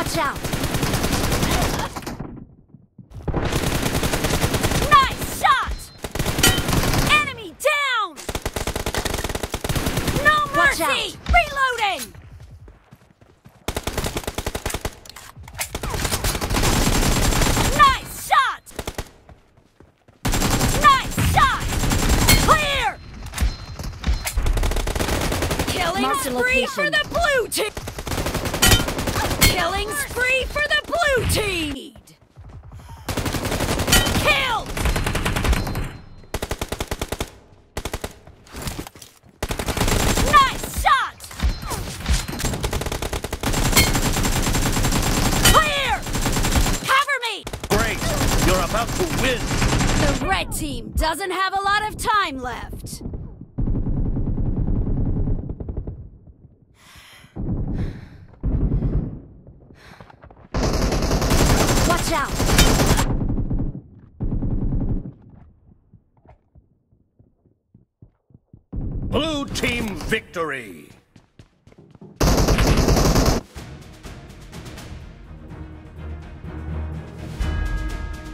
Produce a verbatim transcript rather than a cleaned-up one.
Watch out! Nice shot! Enemy down! No Watch mercy! out. Reloading! Nice shot! Nice shot! Clear! Killing Marked a spree for location. the blue team! Killing spree for the blue team! Kill! Nice shot! Clear! Cover me! Great! You're about to win! The red team doesn't have a lot of time left. Watch out! Blue team victory!